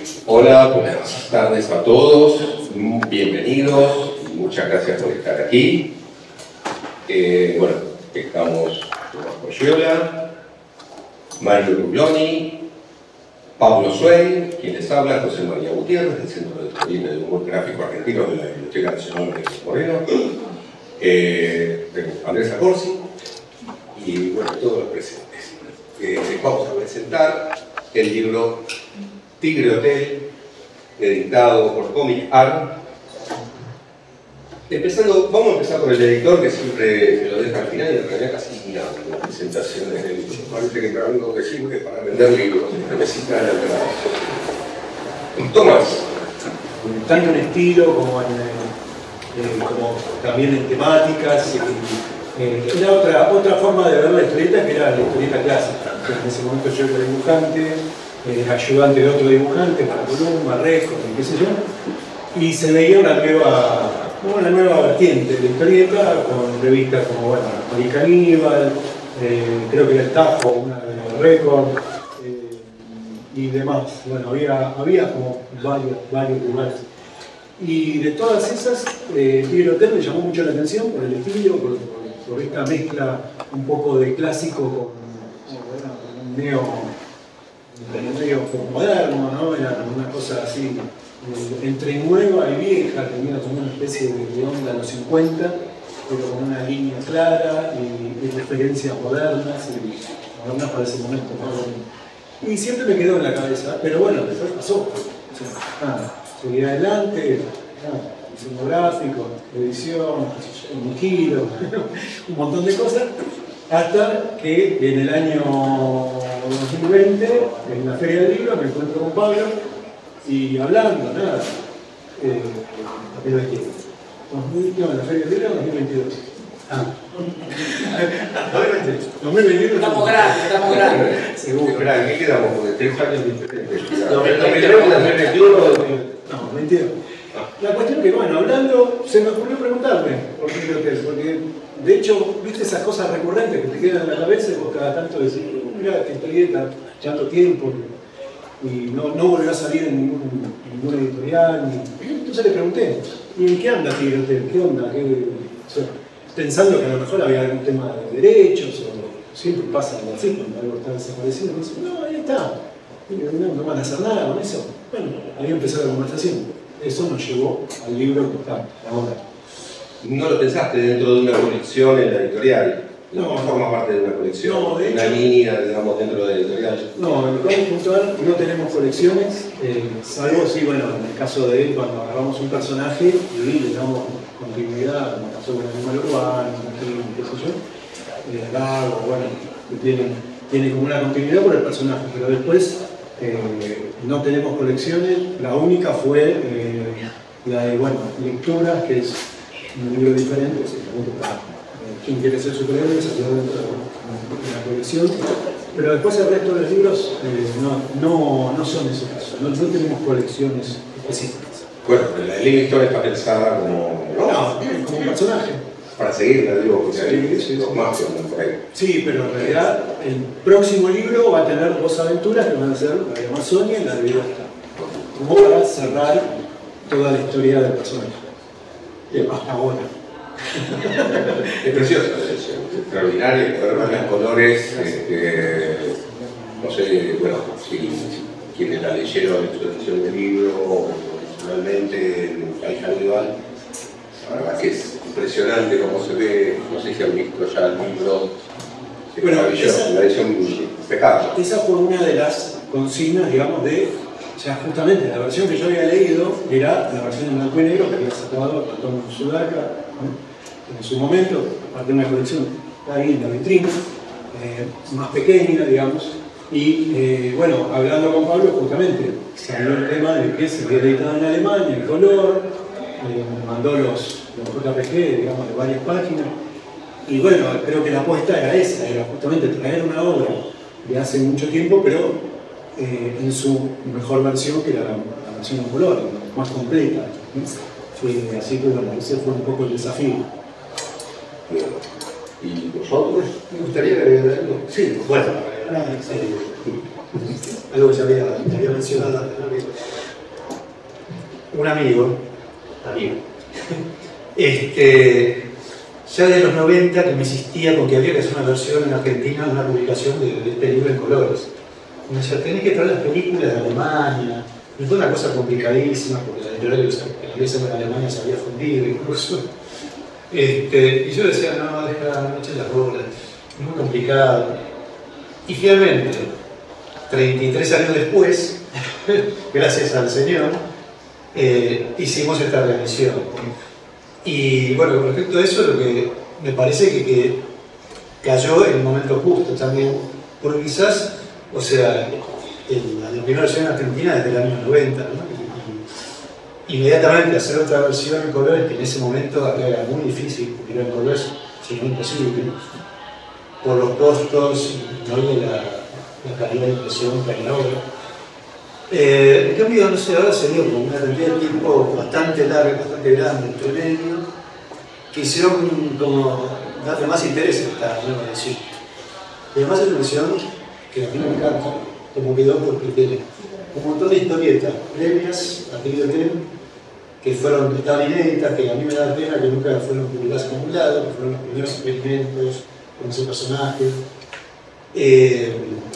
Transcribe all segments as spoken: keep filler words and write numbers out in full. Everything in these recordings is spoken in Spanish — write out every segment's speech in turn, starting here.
Hola, buenas tardes a todos, bienvenidos, muchas gracias por estar aquí. Eh, bueno, estamos Tomás Coyola, Mario Rubioni, Pablo Suey, quien les habla, José María Gutiérrez, del Centro de Historia de Humor Gráfico Argentino de la Biblioteca Nacional de Moreno, eh, Andrés Acorsi y bueno, todos los presentes. Eh, les vamos a presentar el libro Tigre Hotel, editado por Comic Art. Empezando, vamos a empezar por el editor, que siempre se lo deja al final y en realidad casi ni habla en las presentaciones del libro. Parece que para algo que sirve para vender libros, necesita la grabación. Tomás. Tanto en estilo como, en, eh, como también en temáticas. Eh, era otra, otra forma de ver la historieta, que era la historieta clásica. En ese momento yo era dibujante, eh, ayudante de otro dibujante, para Columba, Récord, qué sé yo, y se veía una nueva, una nueva vertiente de historieta con revistas como, bueno, Oli Caníbal, eh, creo que era el Tajo, una de los Récord, eh, y demás. Bueno, había, había como varios, varios lugares. Y de todas esas, eh, Tigre Hotel me llamó mucho la atención por el estilo, por, por, por esta mezcla un poco de clásico con, con un neo, medio moderno, ¿no? Era una cosa así, eh, entre nueva y vieja, tenía como una especie de, de onda a los cincuenta, pero con una línea clara y, y referencias modernas, y modernas para ese momento, ¿no? Y siempre me quedó en la cabeza, pero bueno, después pasó. O sea, nada. Seguir adelante, ah, diseño gráfico, edición, un giro, un montón de cosas, hasta que en el año dos mil veinte, en la Feria del Libro, me encuentro con Pablo y hablando, nada, eh, ¿pero de qué? No, en la Feria del Libro, dos mil veintidós. Ah. dos mil veintidós. Estamos grandes, estamos grandes. Seguro. Espera, ¿en qué quedamos? Porque tres años diferentes. dos mil veintiuno. No, mentira. La cuestión es que, bueno, hablando, se me ocurrió preguntarme por Tigre Hotel, porque de hecho, viste esas cosas recurrentes que te quedan en la cabeza y vos cada tanto decís, mirá, qué historieta, tanto tiempo, y no, no volvió a salir en ningún, ningún editorial. Ni... Entonces le pregunté, ¿y en qué anda Tigre Hotel? ¿Qué onda? ¿Qué... O sea, pensando que a lo mejor había algún tema de derechos, o siempre pasa algo así, cuando algo está desaparecido, me dice, no, ahí está. No, no van a hacer nada con eso. Bueno, ahí empezó la conversación. Eso nos llevó al libro que está ahora. ¿No lo pensaste dentro de una colección en la editorial? No, no forma parte de una colección, no, de una hecho, línea, digamos, dentro de la editorial. No, en el Comic puntual no tenemos colecciones, eh, salvo si, bueno, en el caso de él, cuando agarramos un personaje y le damos continuidad, como pasó con el animal urbano, qué sé yo, el lago, bueno, que tiene, tiene como una continuidad por el personaje, pero después eh, no tenemos colecciones. La única fue eh, la de, bueno, lecturas, que es un libro diferente, simplemente para quien quiere ser superhéroe, salió dentro de la colección, pero después el resto de los libros eh, no, no, no son ese caso, no, no tenemos colecciones específicas. Bueno, pero la de Living Story está pensada como, ¿no? No, como un personaje. Para seguirla, digo, porque sí, hay sí, dos sí. más que andan por ahí. Sí, pero en realidad el próximo libro va a tener dos aventuras que van a ser la de Amazonia y la de Vilasta, como para cerrar toda la historia del personaje, hasta ahora. Es preciosa la edición, es extraordinaria, poder ver los colores, este, no sé, bueno, si, si quienes la leyeron en su edición de libro o originalmente en el país Aníbal, la verdad que es impresionante cómo se ve, no sé si han visto ya el libro, es bueno, maravilloso, esa, una edición impecable. Esa fue una de las consignas, digamos, de, o sea, justamente la versión que yo había leído era la versión en blanco y negro que había sacado Antonio Sudaca, ¿no? En su momento, parte de una colección está ahí en la vitrina, eh, más pequeña, digamos, y eh, bueno, hablando con Pablo, justamente salió el tema de que se había editado en Alemania, el color, eh, me mandó los, los J P G, digamos, de varias páginas, y bueno, creo que la apuesta era esa, era justamente traer una obra de hace mucho tiempo, pero eh, en su mejor versión, que era la, la versión en color, más completa, ¿no? Fue, así que bueno, ese fue un poco el desafío. ¿Y vosotros? ¿Me gustaría agregar algo? Sí, bueno, algo que ya había, ya había mencionado antes, ¿no? Un amigo, amigo, este, ya de los noventa que me insistía con que había que hacer una versión en Argentina, una publicación de, de este libro en colores. Me decía, tenés que traer las películas de Alemania. Y fue una cosa complicadísima, porque la editorial de los ingleses en Alemania se había fundido incluso. Este, y yo decía, no, deja, no eches las bolas, es muy complicado. Y finalmente, treinta y tres años después, gracias al Señor, eh, hicimos esta revisión. Y bueno, con respecto a eso, lo que me parece que, que cayó en el momento justo también, porque quizás, o sea, el, la primera versión en Argentina desde el año noventa, ¿no? Y, y inmediatamente hacer otra versión en colores, que en ese momento acá era muy difícil publicar en colores, si no imposible, por los costos y no de la, la calidad de impresión que hay ahora. Eh, en cambio, no sé, ahora se dio como una cantidad de tiempo bastante larga, bastante grande entre medio, que hicieron como darle más interés a esta nueva edición. Y además es una edición que a mí me encanta, como quedó porque tiene un montón de historietas previas a Tigre de que fueron, estaban inéditas, que a mí me da pena que nunca fueron publicadas en ningún lado, que fueron los primeros experimentos con ese personaje. Eh,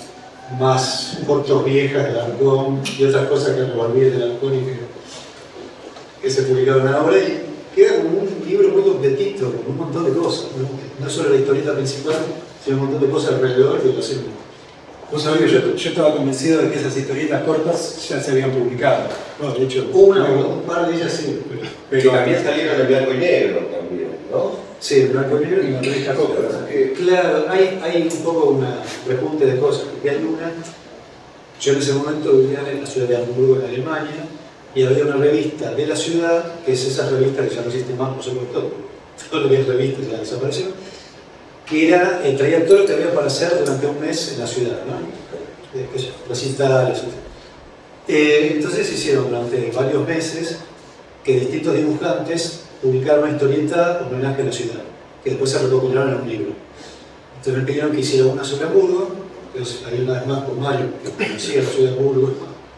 más fotos viejas del Halcón y otras cosas que revolví del Halcón y que, que se publicaron ahora, y queda como un libro muy completito, con un montón de cosas, no, no solo la historieta principal, sino un montón de cosas alrededor que lo hacen. Vos sabés que yo, yo estaba convencido de que esas historietas cortas ya se habían publicado. No, de hecho, una o un par de ellas sí. Pero, pero también salieron en blanco y negro también, ¿no? Sí, en blanco y negro y en la revista Copa. Eh, claro, hay, hay un poco una repunte de cosas, porque hay una. Yo en ese momento vivía en la ciudad de Hamburgo, en Alemania, y había una revista de la ciudad, que es esa revista que ya no existe más, por supuesto, todo lo que es revista ya desapareció, que era, eh, traía todo lo que había para hacer durante un mes en la ciudad, ¿no? Eh, qué sé yo, recitales. Eh, entonces hicieron durante varios meses que distintos dibujantes publicaron una historieta homenaje a la ciudad, que después se recopilaron en un libro. Entonces me pidieron que hiciera una sobre Hamburgo, entonces había una vez más con Mario, que conocía la ciudad de Hamburgo,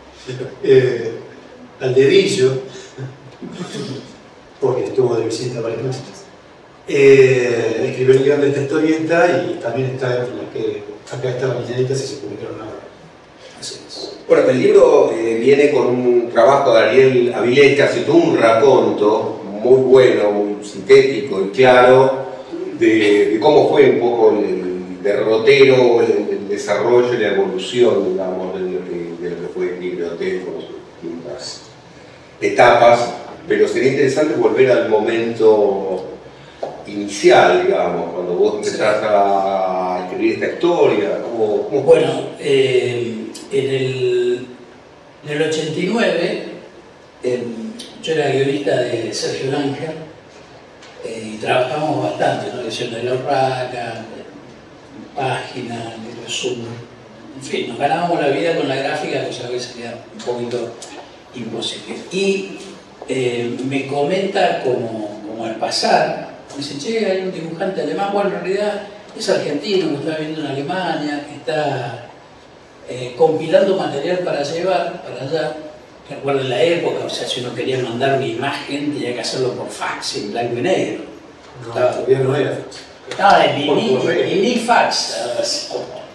eh, al dedillo, porque estuvo de visita varias veces. Eh, escribió el guión de esta historieta y también está en la que acá estaban inéditas y se publicaron ahora. Así es. Bueno, el libro eh, viene con un trabajo de Ariel Avilés, que hace todo un raconto muy bueno, muy sintético y claro de, de cómo fue un poco el derrotero, el, el desarrollo y la evolución, digamos, de, de, de lo que fue el biblioteca con sus distintas etapas, pero sería interesante volver al momento inicial, digamos, cuando vos empezás a escribir esta historia. ¿Cómo, cómo bueno, eh, en, el, en el ochenta y nueve, eh, yo era guionista de Sergio Langer eh, y trabajamos bastante, ¿no? Edición de La Urraca, página, de resumen, en fin, nos ganábamos la vida con la gráfica, cosa que a veces era un poquito imposible. Y eh, me comenta como, como al pasar, me dice, che, hay un dibujante alemán, bueno, en realidad es argentino, que está viviendo en Alemania, que está eh, compilando material para llevar para allá. Recuerden la época, o sea, si uno quería mandar una imagen, tenía que hacerlo por fax, en blanco y negro. No, estaba, todavía no era. Estaba de mini, mini fax.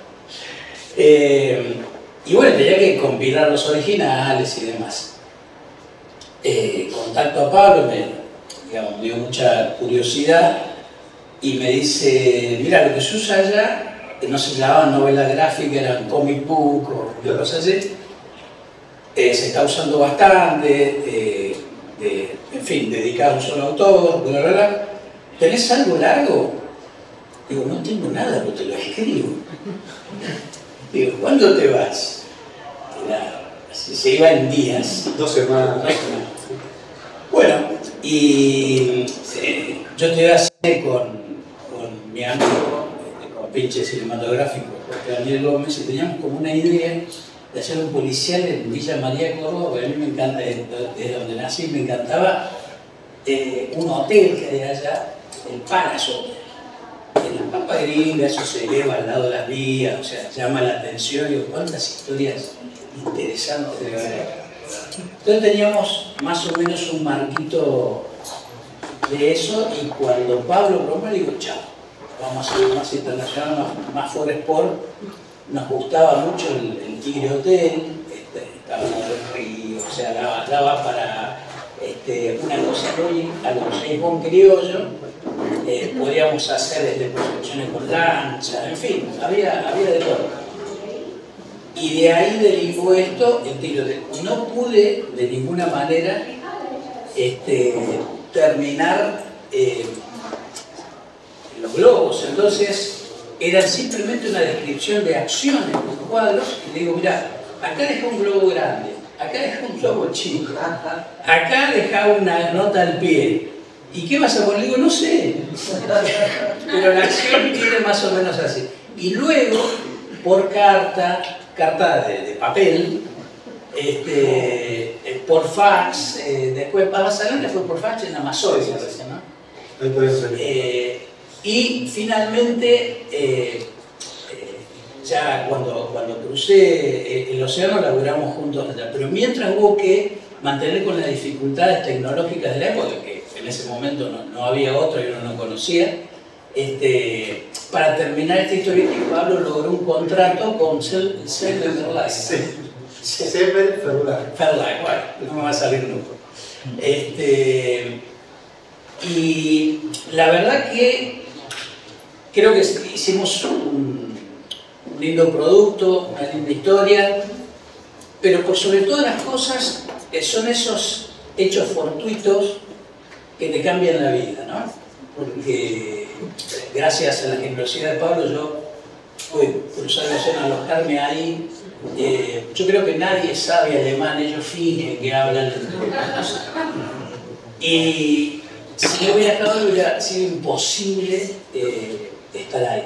Eh, y bueno, tenía que compilar los originales y demás. Eh, contacto a Pablo, me digamos, dio mucha curiosidad y me dice, mira, lo que se usa allá, que no se llamaban novela gráfica, eran comic book o cosas así, eh, se está usando bastante, eh, de, en fin, dedicado a un solo autor, bla, bla, bla. ¿Tenés algo largo? Digo, no tengo nada, pero te lo escribo. Digo, ¿cuándo te vas? Era, se iba en días. Dos semanas. Dos semanas. Bueno, y eh, yo te iba a hacer con, con mi amigo, este, con pinche cinematográfico, Jorge Daniel Gómez, y teníamos como una idea de hacer un policial en Villa María Córdoba, porque a mí me encanta, desde donde nací, me encantaba eh, un hotel que hay allá, el Palace Hotel, en la Pampa jeringa, eso se eleva al lado de las vías, o sea, llama la atención. Digo, cuántas historias interesantes de ver acá. Entonces teníamos más o menos un marquito de eso, y cuando Pablo Romero, digo, chao, vamos a ser más internacional, más, más for sport. Nos gustaba mucho el, el Tigre Hotel, este, estaba en el río, o sea, daba, daba para este, una cosa muy a los James Bond criollo. Eh, podíamos hacer desde proyecciones con lancha, en fin, había, había de todo. Y de ahí derivó esto el Tigre Hotel. No pude de ninguna manera este, terminar eh, los globos, entonces eran simplemente una descripción de acciones de los cuadros, y le digo, mirá, acá dejá un globo grande, acá dejá un globo chico, acá dejá una nota al pie. ¿Y qué vas a poner? Le digo, no sé. Pero la acción tiene más o menos así. Y luego, por carta, carta de, de papel, este, por fax, eh, después para Barcelona fue por fax en Amazonas, ¿no? Eh, y finalmente, eh, eh, ya cuando, cuando crucé el océano, laburamos juntos allá. Pero mientras hubo que mantener con las dificultades tecnológicas de la época, que en ese momento no, no había otro y uno no conocía, este, para terminar esta historia, Pablo logró un contrato con Seller Fairlife. Seller Fairlife. Fairlife, bueno, no me va a salir nunca. Este, y la verdad que creo que hicimos un, un lindo producto, una linda historia, pero por sobre todas las cosas son esos hechos fortuitos que te cambian la vida, ¿no? Porque gracias a la generosidad de Pablo yo pude cruzar el océano, alojarme ahí. Eh, yo creo que nadie sabe alemán, ellos fingen que hablan. Y si no hubiera estado, hubiera sido imposible eh, estar ahí.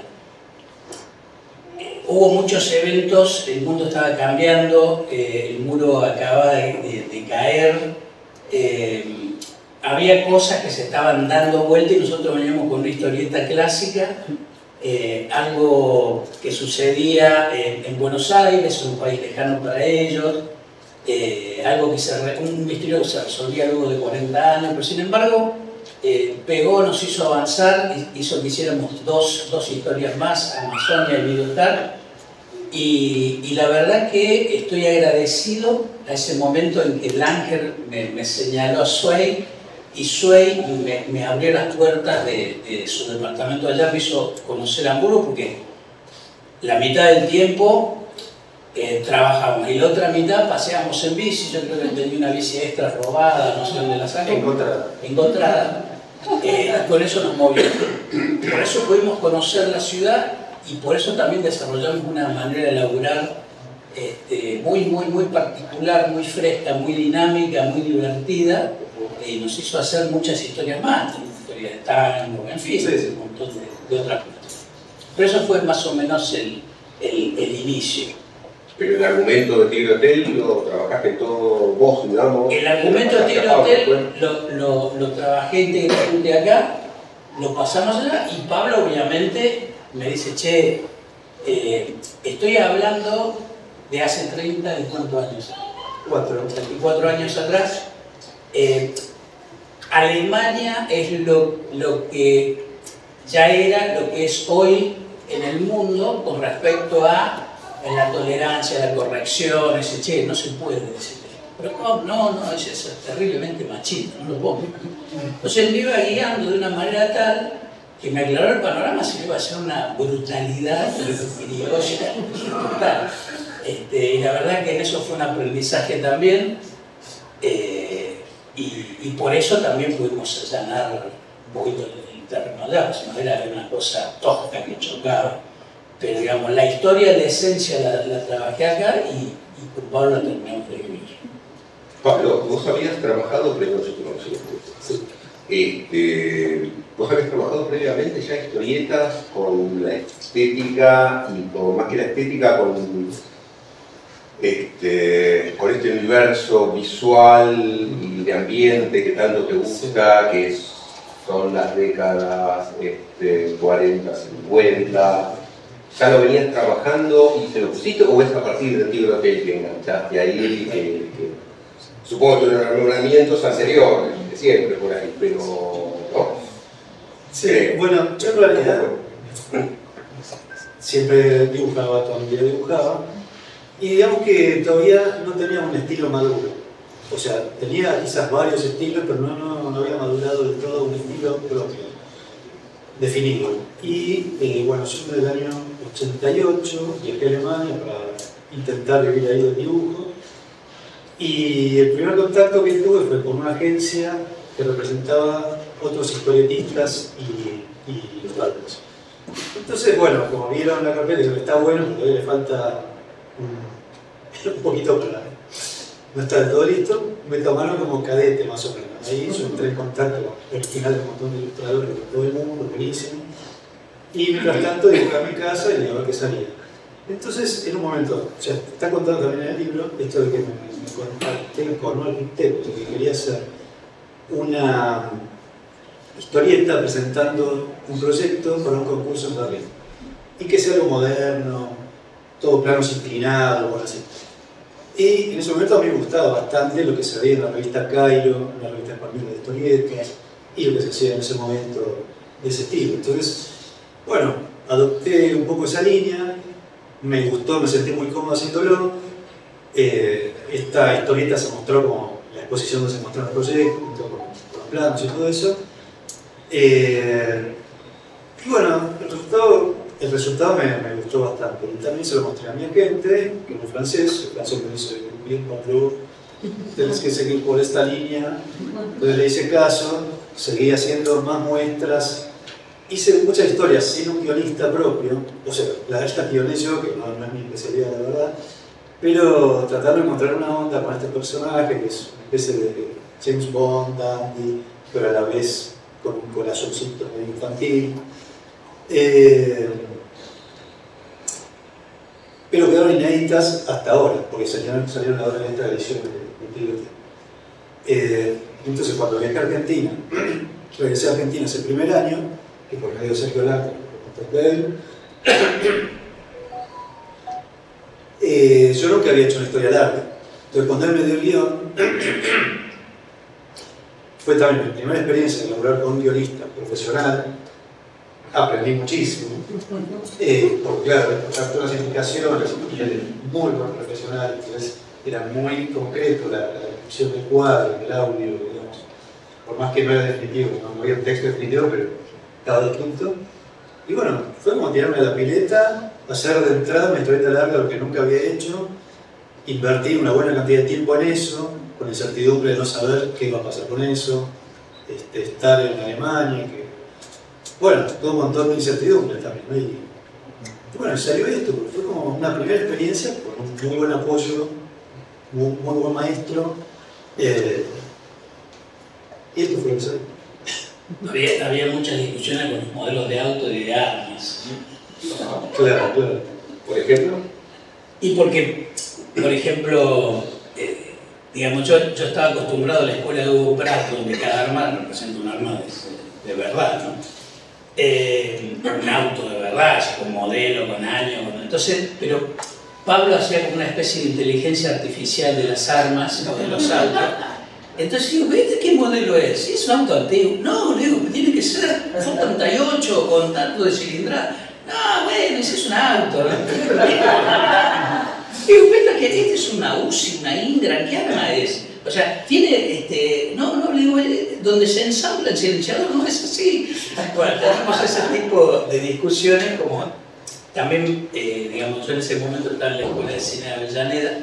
Eh, hubo muchos eventos, el mundo estaba cambiando, eh, el muro acababa de, de, de caer, eh, había cosas que se estaban dando vuelta y nosotros veníamos con una historieta clásica, eh, algo que sucedía en, en Buenos Aires, un país lejano para ellos, eh, algo que se, un misterio que se resolvía luego de cuarenta años, pero sin embargo eh, pegó, nos hizo avanzar, hizo que hiciéramos dos, dos historias más, Amazonia y Videostar, y, y la verdad que estoy agradecido a ese momento en que Langer me, me señaló a Zweig, y Zweig me, me abrió las puertas de, de su departamento allá, me hizo conocer Hamburgo, porque la mitad del tiempo eh, trabajamos y la otra mitad paseamos en bici. Yo creo que tenía una bici extra robada, no sé dónde la saqué. Encontrada. Encontrada. Eh, con eso nos movimos. Por eso pudimos conocer la ciudad y por eso también desarrollamos una manera de laburar este, muy, muy, muy particular, muy fresca, muy dinámica, muy divertida. Y nos hizo hacer muchas historias más, historias de tango, en fin, sí, sí. Un montón de, de otras cosas. Pero eso fue más o menos el, el, el inicio. Pero el argumento de Tigre Hotel lo trabajaste todo vos, digamos. El argumento de Tigre Hotel lo, lo, lo trabajé íntegramente acá, lo pasamos allá y Pablo obviamente me dice, che, eh, estoy hablando de hace treinta y cuántos años, Cuatro. treinta y cuatro años atrás. Eh, Alemania es lo, lo que ya era, lo que es hoy en el mundo con respecto a la tolerancia, la corrección, ese che, no se puede decir. Pero no, no, no, es, es terriblemente machista, no lo pongo. Entonces él me iba guiando de una manera tal que me aclaró el panorama, si iba a ser una brutalidad criolla total. Este, y la verdad que en eso fue un aprendizaje también. Eh, Y, y por eso también pudimos allanar un poquito el terreno allá, si no era una cosa tosca que chocaba. Pero digamos, la historia, la esencia la, la trabajé acá y, y con Pablo la terminamos de escribir. Pablo, vos habías trabajado previamente, sí. este, vos habías trabajado previamente ya historietas con la estética y con, más que la estética, con Este, con este universo visual y de ambiente que tanto te gusta, que es son las décadas este, cuarenta, cincuenta. ¿Ya lo venías trabajando y se lo pusiste o es a partir del libro que te enganchaste ahí? Que, que, supongo que tuvieron rememoramientos anteriores, de siempre por ahí, pero no. Sí, Eh, bueno, yo en realidad siempre dibujaba, toda mi vida dibujaba, y digamos que todavía no tenía un estilo maduro. O sea, tenía quizás varios estilos, pero no, no, no había madurado del todo un estilo propio, definido. Y eh, bueno, yo en el año ochenta y ocho viajé a Alemania para intentar vivir ahí del dibujo. Y el primer contacto que tuve fue con una agencia que representaba otros historietistas y, y ilustradores. Entonces, bueno, como vieron la carpeta y que está bueno, pero todavía le falta un, un poquito para no estar del todo listo, me tomaron como cadete más o menos. Ahí yo entré en contacto original de un montón de ilustradores de todo el mundo, buenísimo. Y mientras tanto dibujé a mi casa y a ver qué salía. Entonces, en un momento, o sea, está contando también en el libro esto de que me, me contacté con un arquitecto que quería hacer una historieta presentando un proyecto para un concurso en Berlín. Y que sea algo moderno, todo planos inclinados, algo así. Y en ese momento a mí me gustaba bastante lo que se veía en la revista Cairo, en la revista española de historietas, y lo que se hacía en ese momento de ese estilo. Entonces, bueno, adopté un poco esa línea, me gustó, me sentí muy cómodo haciéndolo. Eh, esta historieta se mostró como la exposición donde se mostró en el proyecto, con, con los planos y todo eso. Eh, y bueno, el resultado, el resultado me, me gustó bastante. Y también se lo mostré a mi agente, que es francés, el francés me dice, bien, Pablo, tenés que seguir por esta línea. Entonces le hice caso, seguí haciendo más muestras. Hice muchas historias sin un guionista propio, o sea, las estas guioné yo, que no, no es mi especialidad, la verdad, pero tratando de encontrar una onda con este personaje, que es una especie de James Bond, dandy, pero a la vez con un corazoncito medio infantil. Eh, pero quedaron inéditas hasta ahora, porque salieron, salieron ahora en esta edición de, de Tigre. Eh, entonces, cuando viajé a Argentina, regresé a Argentina ese primer año, que por medio de Sergio Lanca, que contacté a él, eh, yo nunca había hecho una historia larga. Entonces, cuando él me dio el guión, fue también mi primera experiencia de laburar con un guionista profesional. Aprendí muchísimo, eh, porque claro, escuchar todas las indicaciones, y él es muy buen profesional, entonces era muy concreto la, la descripción del cuadro, del audio, digamos. Por más que no era definitivo, no, no había un texto definitivo, pero estaba distinto. Y bueno, fue como tirarme a la pileta, hacer de entrada una historieta larga, lo que nunca había hecho, invertir una buena cantidad de tiempo en eso, con la incertidumbre de no saber qué iba a pasar con eso, este, estar en Alemania, que bueno, todo un montón de incertidumbres también, ¿no? Y, y bueno, salió esto, porque fue como una primera experiencia con un muy buen apoyo, muy, muy buen maestro, eh, y esto fue lo que salió. Había, había muchas discusiones con los modelos de auto y de armas. Claro, claro. Por ejemplo. Y porque, por ejemplo, eh, digamos, yo, yo estaba acostumbrado a la escuela de Hugo Pratt, donde cada arma representa un arma de, de verdad, ¿no? Eh, un auto de verdad, con modelo, con año, con... entonces, pero Pablo hacía como una especie de inteligencia artificial de las armas o de los autos. Entonces digo, ¿viste qué modelo es? Si es un auto antiguo. No, le digo, tiene que ser Ford treinta y ocho con tanto de cilindrada. No, bueno, ese es un auto. Digo, ¿ves que este es una U C I, una Ingram? ¿Qué arma es? O sea, tiene, este, no, no, le digo, donde se ensambla el silenciador no es así. Bueno, tenemos ese tipo de discusiones como también, eh, digamos, yo en ese momento estaba en la Escuela de Cine de Avellaneda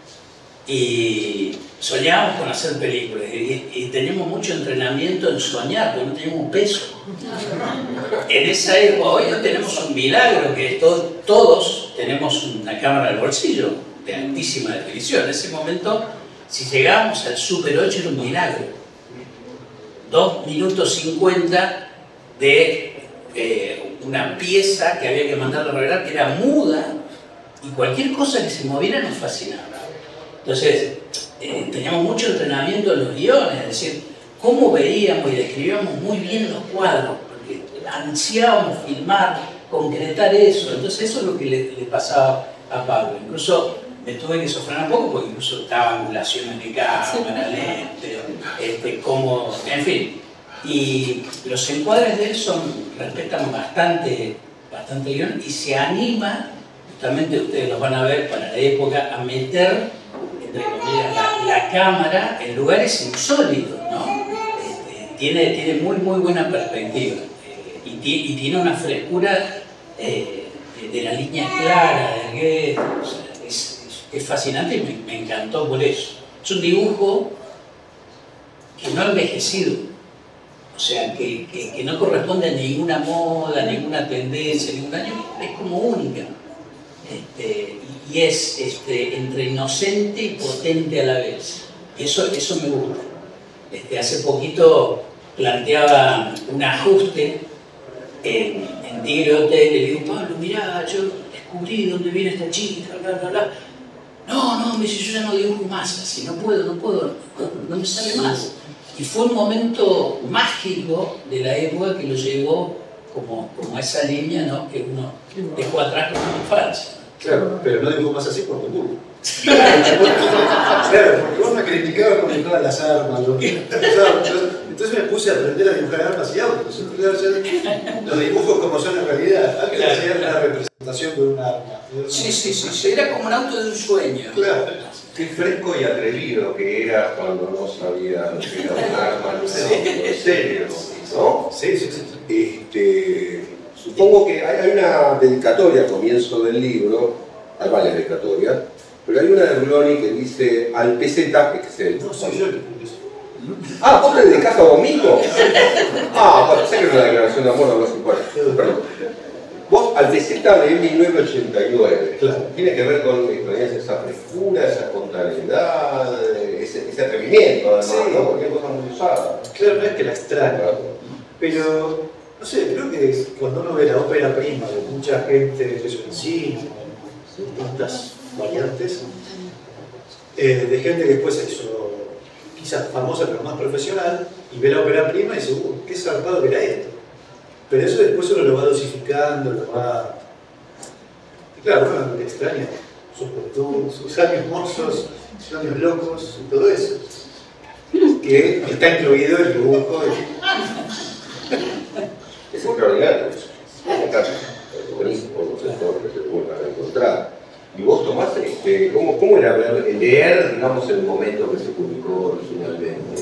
y soñábamos con hacer películas y, y teníamos mucho entrenamiento en soñar, porque no teníamos un peso. En esa época, hoy no tenemos un milagro, que to, todos tenemos una cámara al bolsillo de altísima definición. En ese momento, si llegábamos al Super ocho era un milagro. dos minutos cincuenta de eh, una pieza que había que mandar a arreglar, que era muda, y cualquier cosa que se moviera nos fascinaba. Entonces, eh, teníamos mucho entrenamiento en los guiones, es decir, cómo veíamos y describíamos muy bien los cuadros, porque ansiábamos filmar, concretar eso. Entonces eso es lo que le, le pasaba a Pablo. Incluso me tuve que sofrenar un poco, porque incluso estaba angulaciones de cámara, lente, este, como, en fin. Y los encuadres de él son, respetan bastante, bastante guión, y se anima, justamente ustedes los van a ver para la época, a meter, entre comillas, la, la cámara en lugares insólitos, ¿no? Este, tiene, tiene muy, muy buena perspectiva, eh, y, y tiene una frescura eh, de, de la línea clara, de que, o sea, es, es, es fascinante y me, me encantó por eso. Es un dibujo que no ha envejecido. O sea, que, que, que no corresponde a ninguna moda, ninguna tendencia, ningún año, es como única. Este, y es este, entre inocente y potente a la vez. Eso, eso me gusta. Este, hace poquito planteaba un ajuste en, en Tigre Hotel y le digo, Pablo, mirá, yo descubrí dónde viene esta chica, bla, bla, bla. No, no, me dice, yo ya no dibujo más así, no puedo, no puedo, no, no me sale más. Y fue un momento mágico de la época que lo llevó como, como a esa línea, ¿no? Que uno dejó atrás como infancia. Claro, pero no dibujó más así por tu culpa. Claro, porque vos me criticabas con todas las armas. ¿No? Entonces me puse a aprender a dibujar armas y autos. Los dibujos como son en realidad. Antes Claro, hacían claro. una representación de un arma. Sí, sí, sí, sí, era como un auto de un sueño. Claro. Qué fresco y atrevido que eras cuando no sabías que era un arma, no en serio, ¿no? Sí, sí, sí. Este, supongo que hay, hay una dedicatoria al comienzo del libro, hay varias dedicatorias, pero hay una de Ruloni que dice al P Z, que es el... No, soy yo el que puse eso. Ah, ¿vos te dedicás a vos mismo? Ah, bueno, sé que era una declaración de amor o algo así, bueno, perdón. Vos, al P Z de mil novecientos ochenta y nueve, Claro. tiene que ver con esa frescura, esa espontaneidad, ese, ese atrevimiento, además, Sí. ¿no? Porque hay cosas muy usadas. Claro, no es que la extraña, pero no sé, creo que cuando uno ve la ópera prima de mucha gente de cine, tantas variantes, eh, de gente que después se hizo quizás famosa pero más profesional, y ve la ópera prima y dice, uh, qué zarpado que era esto. Pero eso después uno lo va dosificando, lo va... Y claro, uno lo que extraña, sus juventud, sus años mozos, sus años locos y todo eso. Que está incluido el dibujo. Y... Es extraordinario. Es buenísimo, no sé todo lo que se vuelva a encontrar. Y vos tomás, este, ¿cómo, ¿cómo era ver, leer, digamos, el momento que se publicó originalmente?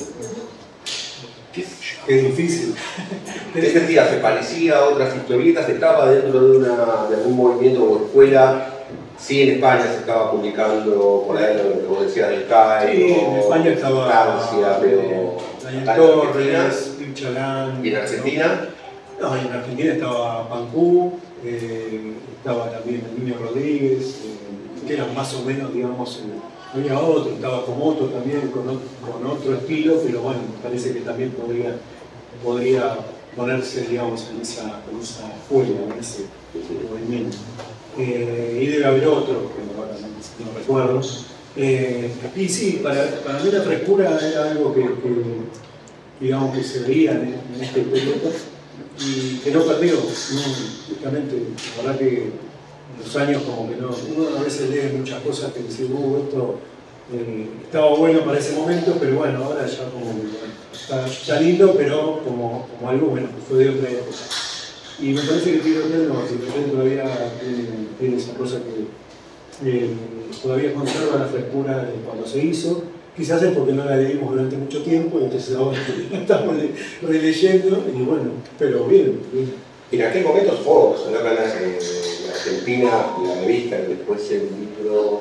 Es difícil. ¿Qué sentía? ¿Se parecía a otras historietas? ¿Estaba dentro de, una, de algún movimiento o escuela? Sí, en España se estaba publicando, por ahí lo que vos decías del Cairo, Sí, en España estaba Francia, pero... Daniel ¿en Torres, Tim Chalán. ¿Y en Argentina? No, en Argentina estaba Pancú, eh, estaba también el Niño Rodríguez, eh, que eran más o menos, digamos, el, había otro, estaba Komoto también con otro, con otro estilo, pero bueno, parece que también podría, podría ponerse, digamos, en esa, en esa escuela, en ese, ese movimiento. Eh, y debe haber otro, que ahora no, no recuerdo. Eh, y sí, para, para mí la frescura era algo que, que digamos, que se veía en, en este periodo y que no perdió, no, justamente, la verdad que los años como que no, uno a veces lee muchas cosas que dice, uh, esto eh, estaba bueno para ese momento, pero bueno, ahora ya como que bueno, está, está lindo, pero como, como algo bueno, que fue de otra época. Y me parece que Tigre Hotel no, Tigre Hotel todavía tiene, tiene esa cosa que eh, todavía conserva la frescura de cuando se hizo. Quizás es porque no la leímos durante mucho tiempo y entonces ahora estamos releyendo y bueno, pero bien, bien. En aquel momento Fox, ¿no? En Argentina, la revista y después el libro,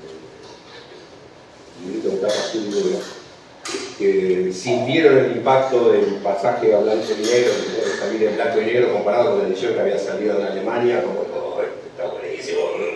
el libro de tapa azul y negra, que sintieron el impacto del pasaje a blanco y negro, de salir en blanco y negro comparado con la edición que había salido en Alemania, como, oh, está buenísimo.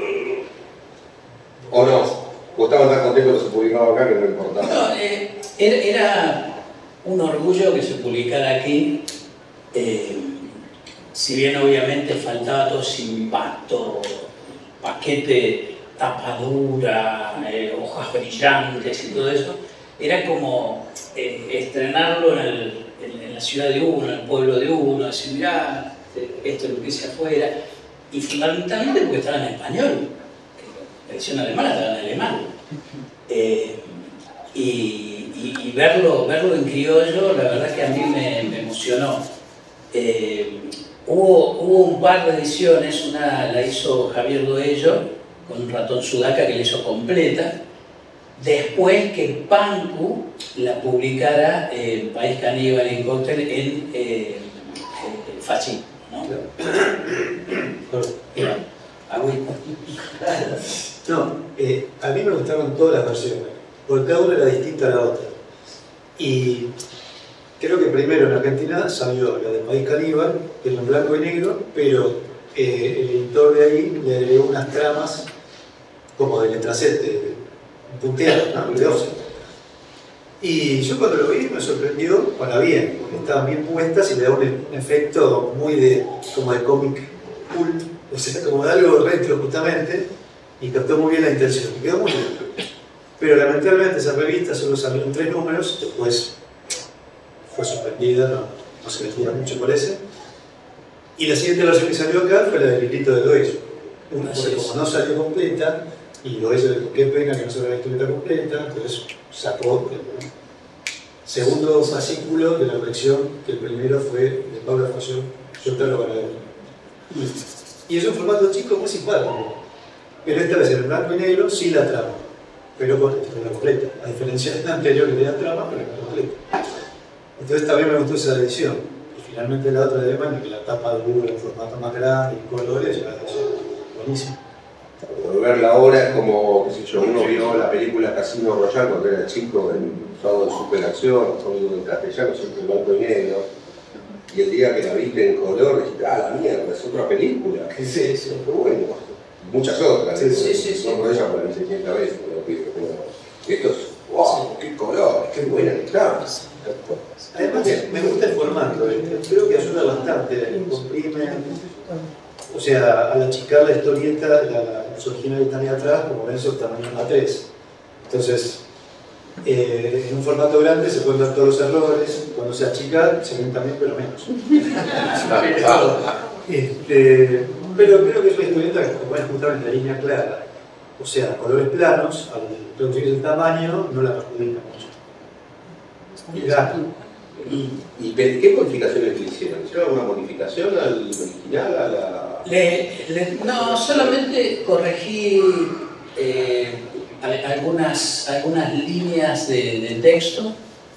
¿O no? ¿O estaban tan contentos que se publicaba acá que no importaba? No, eh, era, era un orgullo que se publicara aquí, eh, si bien obviamente faltaba todo ese impacto, paquete, tapadura, eh, hojas brillantes y todo eso, era como eh, estrenarlo en, el, en, en la ciudad de uno, en el pueblo de uno, decir, mirá, esto es lo que hice afuera, y fundamentalmente porque estaba en español, la edición alemana estaba en alemán. Eh, y, y, y verlo, verlo en criollo, la verdad que a mí me, me emocionó. Eh, hubo, hubo un par de ediciones, una la hizo Javier Doello, con un Ratón Sudaca que la hizo completa, después que Panku la publicara en eh, País Caníbal y Cóctel en eh, Fascismo, ¿no? Agüita. No, eh, a mí me gustaron todas las versiones, porque cada una era distinta a la otra. Y creo que primero en Argentina salió la del País Caníbal, que era en blanco y negro, pero eh, el editor de ahí le agregó unas tramas como de letracete, punteadas, ¿no? De once. Y yo cuando lo vi me sorprendió para bien, porque estaban bien puestas y le da un, un efecto muy de, como de cómic cult, o sea, como de algo retro justamente, y captó muy bien la intención, y quedó muy bien. Pero lamentablemente esa revista solo salió en tres números, después fue suspendida, no, no se vendía mucho por ese. Y la siguiente versión que salió acá fue la del Librito de Doello, porque como no salió completa, y Doello dijo, qué pena que no salió la historieta completa, entonces sacó el segundo fascículo de la colección, que el primero fue de Pablo Fayón, Yo te lo ganadero. Y es un formato chico muy simpático, pero esta vez en blanco y negro sí la trama, pero con la completa, a diferencia de la anterior que tenía trama, pero la completa. Entonces también me gustó esa edición. Y finalmente la otra de Alemania, que la tapa dura en formato más grande y colores, ya es buenísimo. Verla ahora es como, qué sé yo, uno vio la película Casino Royale cuando era chico, en todo de superacción, todo en castellano, siempre en blanco y negro. Y el día que la viste en color, dijiste, ah, la mierda, es otra película. ¿Qué es eso? Pero bueno, muchas otras. Sí, sí, sí. sí. No, ella por la seiscientas veces, pero esto es, wow, qué color, qué buena que está. Además, me gusta el formato, creo que ayuda bastante, comprime, o sea, al achicar la historieta, la, los originales están ahí atrás, como ven, son tamaño A tres. Entonces, eh, en un formato grande se pueden ver todos los errores, cuando se achica se ven también, pero menos. pero, este, pero creo que es una historieta que se puede justamente en la línea clara, o sea, colores planos, al reducir el tamaño, no la perjudica mucho. Y gana. ¿Y, y qué modificaciones le hicieron? ¿Hicieron alguna modificación al original? A la... le, le, no, solamente corregí eh, algunas, algunas líneas de, de texto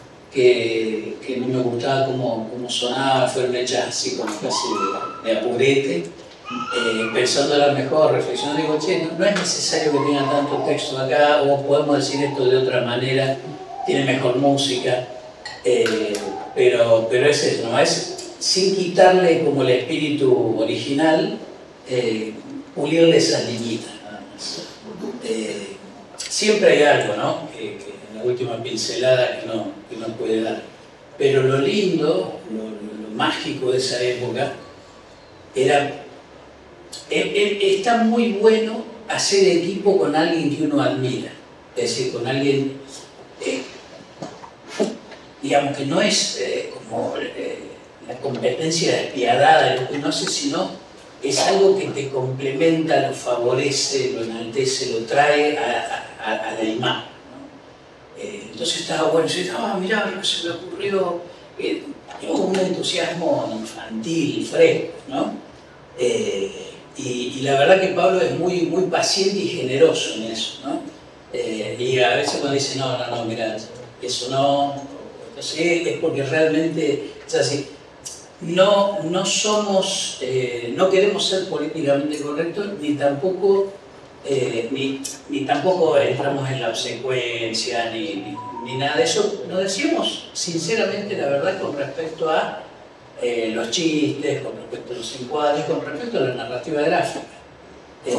que, que no me gustaba cómo, cómo sonaba, fueron hechas así como casi de, de apurete, eh, pensando a lo mejor, reflexionando, digo, che, no, no es necesario que tenga tanto texto acá, o podemos decir esto de otra manera, tiene mejor música. Eh, pero, pero es eso, ¿no? Es sin quitarle como el espíritu original, eh, pulirle esas limitas, nada más. Eh, siempre hay algo, ¿no? Que, que en la última pincelada que no, que no puede dar. Pero lo lindo, lo, lo, lo mágico de esa época, era, eh, eh, está muy bueno hacer equipo con alguien que uno admira, es decir, con alguien... Eh, digamos que no es eh, como eh, la competencia despiadada de lo que no sé, sino es algo que te complementa, lo favorece, lo enaltece, lo trae a, a, a la imagen, ¿no? Eh, entonces estaba bueno, yo estaba, ah, mirá lo que se me ocurrió, eh, hubo un entusiasmo infantil, fresco, ¿no? Eh, y, y la verdad que Pablo es muy, muy paciente y generoso en eso, ¿no? Eh, y a veces cuando dice, no, no, no, mirá, eso no... Entonces es porque realmente es así. No, no somos, eh, no queremos ser políticamente correctos, ni tampoco, eh, ni, ni tampoco entramos en la obsecuencia, ni, ni, ni nada de eso. Nos decimos sinceramente la verdad con respecto a eh, los chistes, con respecto a los encuadres, con respecto a la narrativa gráfica. Eh,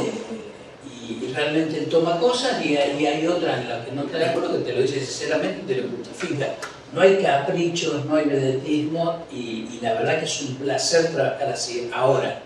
y, y realmente toma cosas y hay, y hay otras en las que no te de acuerdo, que te lo dice sinceramente y te lo justifica. No hay caprichos, no hay vedetismo y, y la verdad que es un placer trabajar así. Ahora,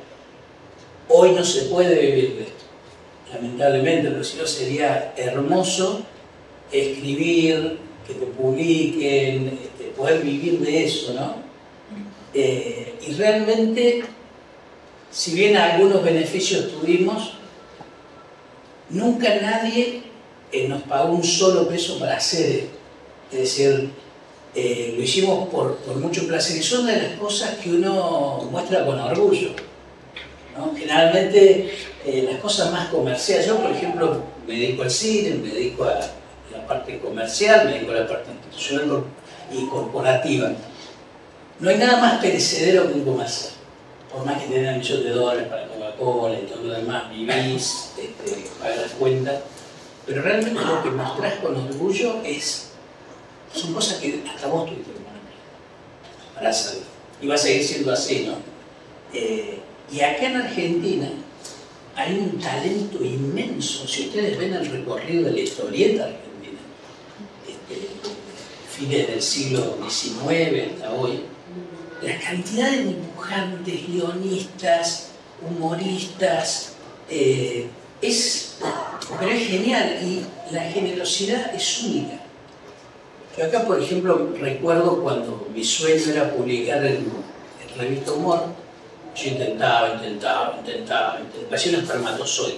hoy no se puede vivir de esto, lamentablemente, pero si no sería hermoso escribir, que te publiquen, este, poder vivir de eso, ¿no? Eh, y realmente, si bien algunos beneficios tuvimos, nunca nadie eh, nos pagó un solo peso para hacer esto. Es decir, eh, lo hicimos por, por mucho placer, y son de las cosas que uno muestra con orgullo, ¿no? Generalmente eh, las cosas más comerciales, yo por ejemplo me dedico al cine, me dedico a la parte comercial, me dedico a la parte institucional y corporativa. No hay nada más perecedero que un comercial. Por más que tengan millones de dólares para Coca-Cola y todo lo demás, vivís, este, pagas las cuentas, pero realmente lo que mostrás con orgullo es, son cosas que hasta vos tuviste que poner para saber. Y va a seguir siendo así, ¿no? Eh, y acá en Argentina hay un talento inmenso. Si ustedes ven el recorrido de la historieta argentina, este, fines del siglo diecinueve hasta hoy, la cantidad de dibujantes, guionistas, humoristas, eh, es, pero es genial, y la generosidad es única. Yo acá, por ejemplo, recuerdo cuando mi sueño era publicar en, en Revista Humor, yo intentaba, intentaba, intentaba, intentaba, parecía un espermatozoide.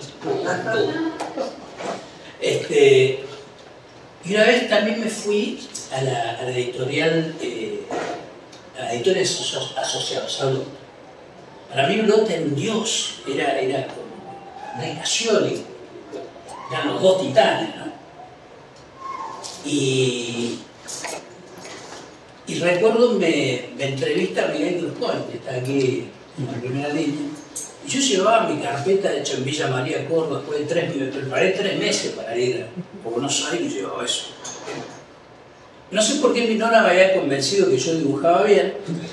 Este, y una vez también me fui a la, a la editorial, eh, a la editorial de Asociados, ¿sabes? Para mí Blota en Dios era, era como una invasión, eran los dos titanes, ¿no? Y, y recuerdo, me, me entrevista a Miguel Cruzcoin, que está aquí en la primera línea, y yo llevaba mi carpeta hecha en Villa María, Córdoba, después de tres, me preparé tres meses para ir a Buenos Aires y llevaba eso. No sé por qué mi nona me había convencido que yo dibujaba bien.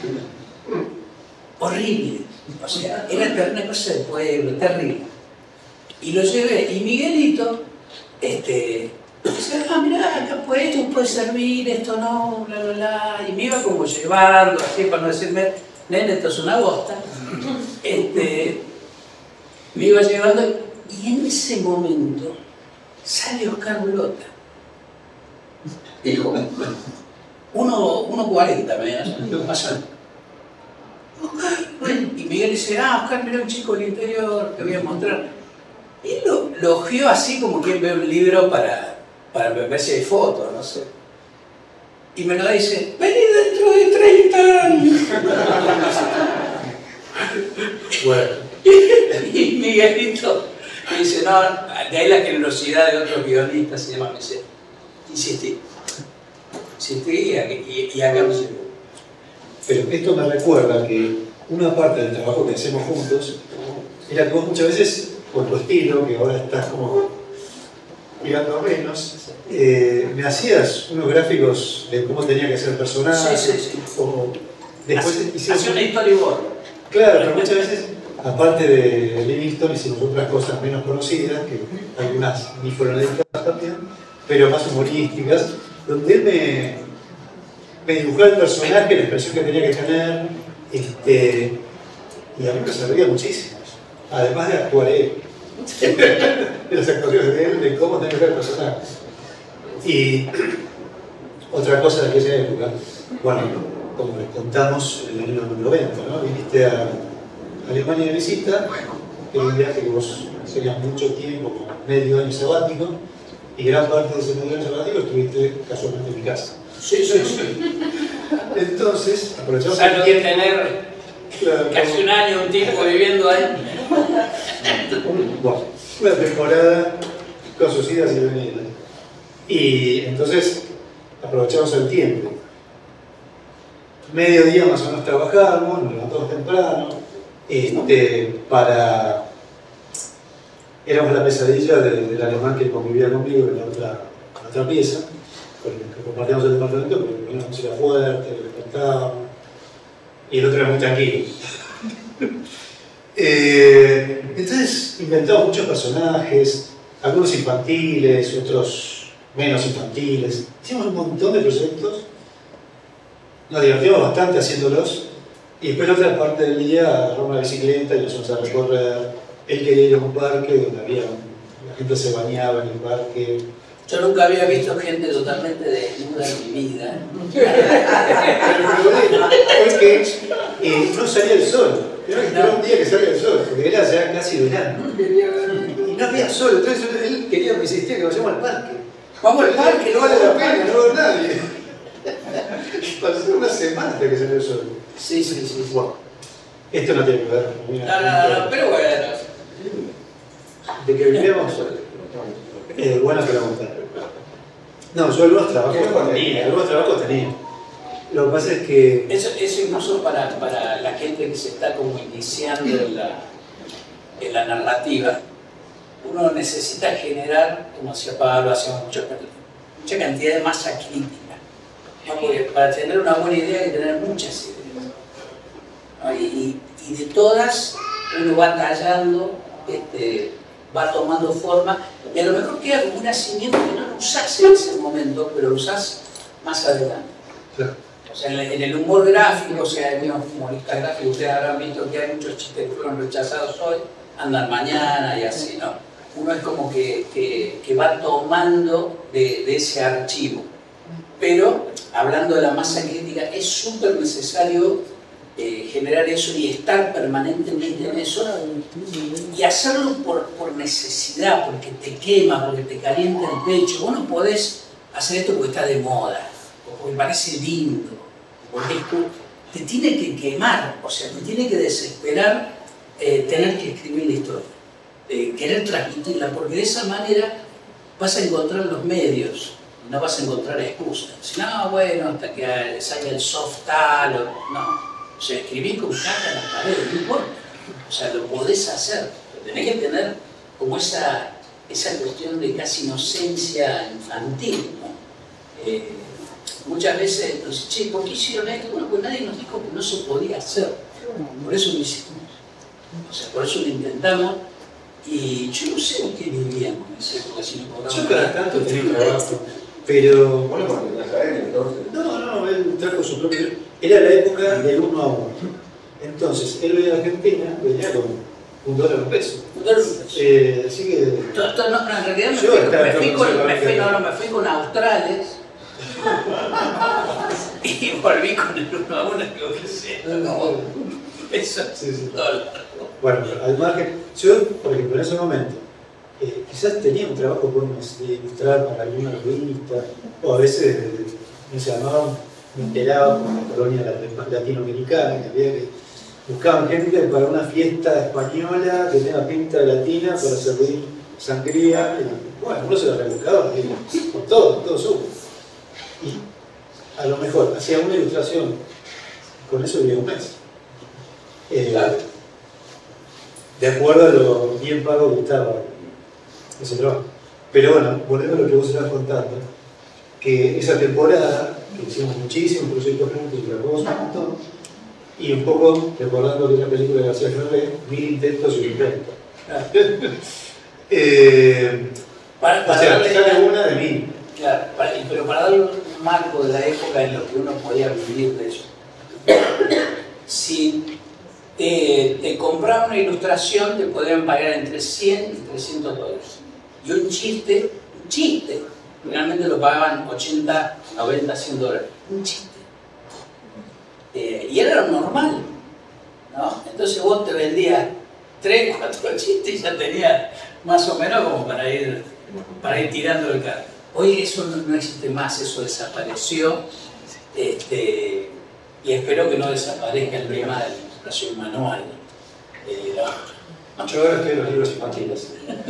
Horrible. O sea, era una cosa de pueblo, terrible. Y lo llevé, y Miguelito, este, dice, ah, mirá, acá pues, esto puede servir, esto no, bla, bla, bla. Y me iba como llevando, así, para no decirme, nene, esto es una bosta. Este, me iba llevando, y en ese momento sale Oscar Blota. Hijo, uno cuarenta me pasa. Oscar, y Miguel dice, ah, Oscar, mira un chico del interior, te voy a mostrar. Y él lo, lo ojeó así como quien ve un libro para, para ver si hay fotos, no sé. Y me lo dice, vení dentro de treinta años. Bueno. Y Miguelito me dice, no, de ahí la generosidad de otros guionistas y demás, me dice, insistí. Insistí y, y, y acá me llegó. Pero esto me recuerda que una parte del trabajo que hacemos juntos era que vos muchas veces, con tu estilo, que ahora estás como mirando menos, eh, me hacías unos gráficos de cómo tenía que ser el personaje. Sí, sí, sí. Como después hacía hacía una storyboard. Claro, pero muchas veces, aparte de Livingston, hicimos otras cosas menos conocidas, que algunas ni fueron editadas también, pero más humorísticas, donde él me, me dibujaba el personaje, la expresión que tenía que tener, este, y a mí me servía muchísimo, además de actuar él, de las actuaciones de él, de cómo tenía que ser el personaje. Y otra cosa de aquella época, bueno, como les contamos en el año noventa, ¿no? Viniste a Alemania de visita, era un viaje que vos hacías mucho tiempo, como medio año sabático, y gran parte de ese medio año sabático estuviste casualmente en mi casa. Sí, sí, sí. Entonces, aprovechamos... O sea, no quiere tener claro, casi un año un tiempo viviendo ahí. Bueno, una temporada con sus idas y venidas. Y entonces aprovechamos el tiempo. Mediodía más o menos trabajamos, nos levantamos temprano, este, para... Éramos la pesadilla del, del alemán que convivía conmigo en la otra, en la otra pieza, con el que compartíamos el departamento, porque ponía música fuerte, le cantábamos, y el otro era muy tranquilo. eh, entonces inventamos muchos personajes, algunos infantiles, otros menos infantiles. Hicimos un montón de proyectos. Nos divertimos bastante haciéndolos, y después la otra parte del día agarramos una bicicleta y nos fuimos a recorrer. Él quería ir a un parque donde había, la gente se bañaba en el parque. Yo nunca había visto gente totalmente desnuda en mi vida. Pero el problema fue que eh, no salía el sol. Tenía que esperar un día que salga el sol, porque era ya casi verano. Y no había sol, entonces él quería, me insistía que vayamos al parque. Vamos al parque, no vale la pena, no veo nadie. Pasó una semana hasta que salió el sol. Sí, sí, sí. Bueno, esto no tiene que ver. No, no, no, pero bueno. De que vivíamos. Eh, buena pregunta. No, yo algunos trabajos tenía, algunos trabajos tenía. Lo que pasa es que... Eso, eso incluso para, para la gente que se está como iniciando en la, en la narrativa, uno necesita generar, como decía Pablo, hacemos mucha, mucha cantidad de masa crítica. ¿No? Porque para tener una buena idea hay que tener muchas ideas. ¿No? Y, y de todas uno va tallando, este, va tomando forma, y a lo mejor queda como un nacimiento que no lo usás en ese momento, pero lo usás más adelante. Claro. O sea, en el, en el humor gráfico, o sea, en los humoristas gráficos, ustedes habrán visto que hay muchos chistes que fueron rechazados hoy, andan mañana y así, ¿no? Uno es como que, que, que va tomando de, de ese archivo. Pero, hablando de la masa crítica, es súper necesario eh, generar eso y estar permanentemente en eso y hacerlo por, por necesidad, porque te quema, porque te calienta el pecho. Vos no podés hacer esto porque está de moda, o porque parece lindo, porque te tiene que quemar, o sea, te tiene que desesperar eh, tener que escribir la historia, eh, querer transmitirla, porque de esa manera vas a encontrar los medios, no vas a encontrar excusas. Si no, bueno, hasta que salga el soft tal, o, no. O sea, escribís con caja en las paredes, no importa. O sea, lo podés hacer, pero tenés que tener como esa, esa cuestión de casi inocencia infantil, ¿no? Eh, muchas veces, entonces, che, ¿por qué hicieron esto? Bueno, pues nadie nos dijo que no se podía hacer. Por eso lo hicimos. O sea, por eso lo intentamos. Y yo no sé en qué vivíamos en esa época, si no cobramos. Yo cada tanto tenía un trabajo, pero... Bueno, porque no sabés, entonces. No, no, él trajo su propio... Era la época del uno a uno. Entonces, él veía a Argentina, venía con un dólar un peso. Un dólar un peso. Eh, así que... Esto, esto no, en realidad me Yo fui, estaba me fui con, con- me fui, no, no, me fui con australes y volví con el uno a uno, creo que sé, como un peso, Sí, sí. dólar. Bueno, al margen, yo, por ejemplo, en ese momento, eh, quizás tenía un trabajo por de ilustrar para alguna revista, o a veces me llamaban, me enteraba con la colonia lat- latinoamericana, que había que buscaban gente para una fiesta española que tenga pinta latina para servir sangría, y bueno, uno se lo rebuscaba, con todo, todo supo. Y a lo mejor hacía una ilustración, con eso vivía un mes. Eh, Claro. De acuerdo a lo bien pago que estaba ese trabajo. Pero bueno, volviendo a lo que vos estabas contando, que esa temporada, que hicimos muchísimos proyectos juntos y grabamos un montón, y un poco recordando que la película de García Ferré, mil intentos y un intento. Claro. eh, Para, o para sea, darle, cada una de mí. claro, para- y- pero para darle un marco de la época en la que uno podía vivir de eso. Si te, te compraba una ilustración, te podían pagar entre cien y trescientos dólares. Y un chiste, un chiste, realmente lo pagaban ochenta, noventa, cien dólares. Un chiste. Eh, y era lo normal, ¿no? Entonces vos te vendías tres, cuatro chistes y ya tenías más o menos como para ir, para ir tirando el carro. Hoy eso no, no existe más, eso desapareció. Este, y espero que no desaparezca el tema de la ilustración manual. Eh, la- Yo ahora estoy en los libros infantiles.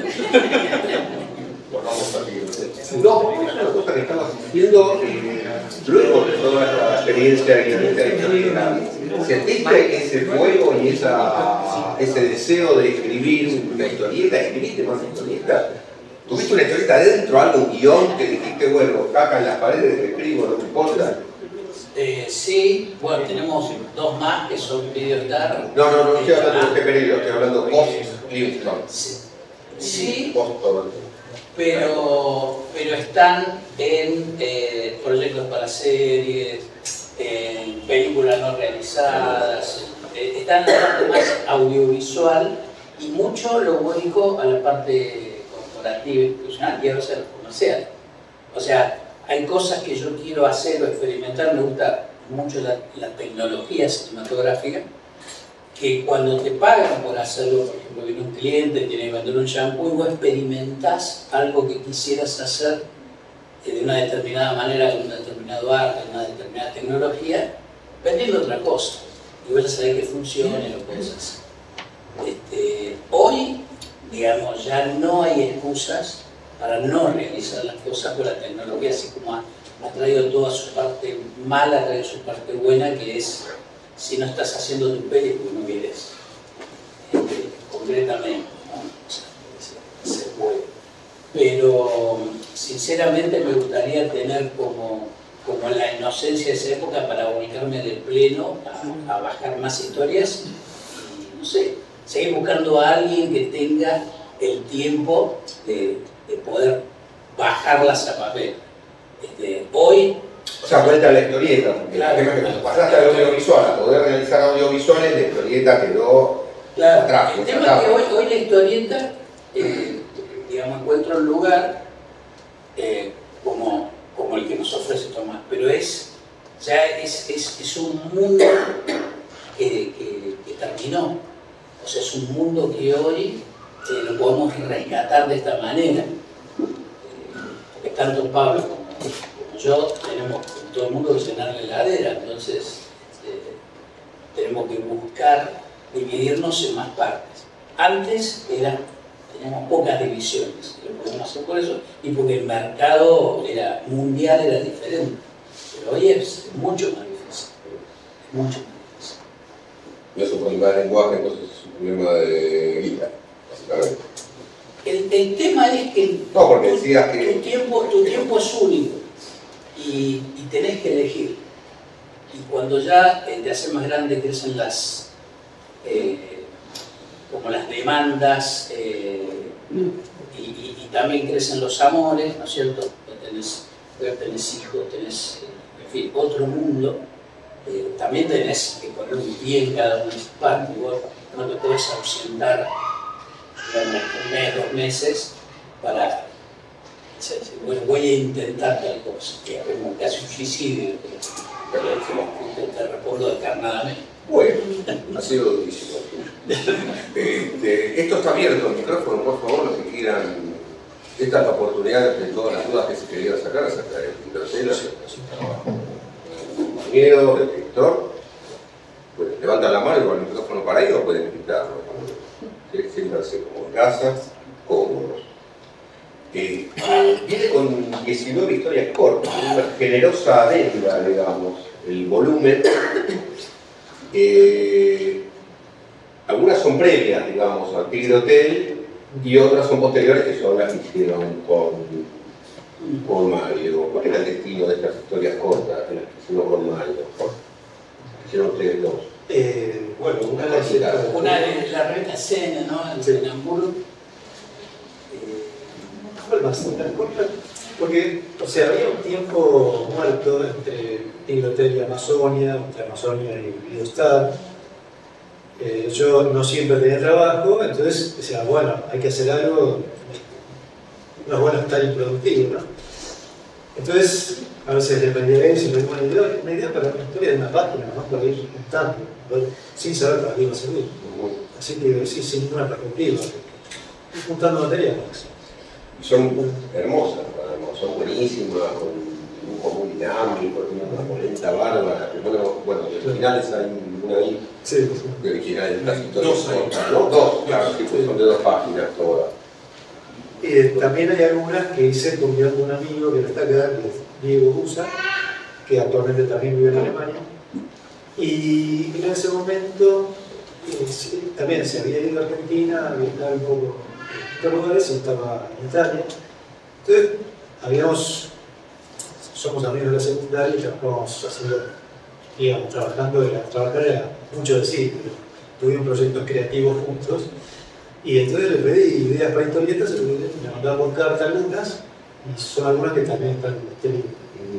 Volvamos al libro. No, una cosa que estabas diciendo, eh, luego de toda esta experiencia guionista de historieta, ¿sentiste ese fuego y esa, ese deseo de escribir una historieta? ¿Escribiste más historieta? ¿Tuviste una historieta adentro, algo, un guión que dijiste, bueno, caca en las paredes, te escribo, no me importa? Eh, sí, bueno, tenemos dos más que son videotar. No, no, no estoy hablando de este periodo, estoy hablando post-Livingston. Sí, sí, Post-Tomás. pero, pero están en eh, proyectos para series, en películas no realizadas, eh, están en la parte más audiovisual y mucho lo vuelco a la parte corporativa institucional y a veces comercial. O sea, hay cosas que yo quiero hacer o experimentar, me gusta mucho la, la tecnología cinematográfica, que cuando te pagan por hacerlo, por ejemplo, viene un cliente, tiene que vender un shampoo y vos experimentás algo que quisieras hacer de una determinada manera, con un determinado arte, con una determinada tecnología, vendiendo otra cosa. Y vos ya sabés que funciona y lo podés hacer. Este, hoy, digamos, ya no hay excusas para no realizar las cosas, por la tecnología, así como ha, ha traído toda su parte mala, ha traído su parte buena, que es, si no estás haciendo tu peli, porque no quieres, este, concretamente, ¿no? O sea, se, se puede. Pero, sinceramente, me gustaría tener como, como la inocencia de esa época para ubicarme de pleno a, a bajar más historias y, no sé, seguir buscando a alguien que tenga el tiempo de, de poder bajarlas a papel. Este, hoy... O sea, cuenta la historieta, porque claro, el tema es que cuando pasaste al audiovisual, a poder realizar audiovisuales, la historieta quedó claro, atrás. el tema es que hoy, hoy la historieta, eh, digamos, encuentra un lugar eh, como, como el que nos ofrece Tomás, pero es, o sea, es, es, es un mundo que, que, que terminó. O sea, es un mundo que hoy eh, lo podemos rescatar de esta manera. Eh, porque tanto Pablo como, como yo tenemos con todo el mundo que llenar la heladera, entonces eh, tenemos que buscar dividirnos en más partes. Antes era, teníamos pocas divisiones, lo podemos hacer por eso, y porque el mercado era mundial, era diferente. Pero hoy es mucho más difícil, es mucho más difícil. No es un problema de lenguaje, entonces es un problema de guita, básicamente. El, el tema es que, no, porque tu, decías que tu, tiempo, tu tiempo es único y, y tenés que elegir. Y cuando ya te haces más grande crecen las, eh, como las demandas eh, y, y, y también crecen los amores, ¿no es cierto? Tenés, tenés hijos, tenés, en fin, otro mundo. Eh, también tenés que poner un pie en cada una de esas partes. Vos no te puedes ausentar un mes, dos meses para bueno, voy a intentar tal cosa, que es como casi un suicidio, pero te respondo descarnadamente. Bueno, ha sido durísimo. Este, esto está abierto el micrófono, por favor, los que quieran. Esta es la oportunidad de todas las dudas que se querían sacar acerca del Intercela. Miedo, el director, pues levantan la mano y con el micrófono para ahí o pueden gritarlo. Siéntanse como en casa, cómodos. Eh, viene con diecinueve historias cortas, una generosa adenda, digamos, el volumen. Eh, algunas son previas, digamos, al Tigre Hotel y otras son posteriores, que son las que hicieron con, con Mario. ¿Cuál era el destino de estas historias cortas de las que hicieron con Mario? Hicieron ustedes dos. Eh, bueno, una Una, de una de la revista Cena, ¿no? En, sí. en Hamburgo. ¿Cuál más? Porque, o sea, había un tiempo muerto entre Tigre Hotel y Amazonia, entre Amazonia y Videostar. Eh, yo no siempre tenía trabajo, entonces decía, bueno, hay que hacer algo, no es bueno estar improductivo, ¿no? Entonces, a veces dependía de él, si me una idea, una idea para una historia de una página, ¿no? Para ir juntando, sin saber para qué iba a servir. Así que, sí, sin ninguna perspectiva, juntando materiales. Son hermosas, además, son buenísimas, con un dibujo muy dinámico, tienen una polenta bárbara. Bueno, bueno, de originales hay una ahí, sí, sí. de originales, casi todas Dos, son, ¿no? Dos, claro, sí, pues son de dos páginas todas. Eh, también hay algunas que hice con un amigo que no está acá, que es Diego Busa, que actualmente también vive en Alemania. Y en ese momento eh, sí, también se había ido a Argentina, había estado un poco en otros lugares y estaba en Italia. Entonces, habíamos, somos amigos de la secundaria y estábamos haciendo, digamos, trabajando, era, trabajar era mucho decir, pero tuvimos proyectos creativos juntos. Y entonces le pedí ideas para historietas, me mandaba por carta algunas, y son algunas que también están en este libro.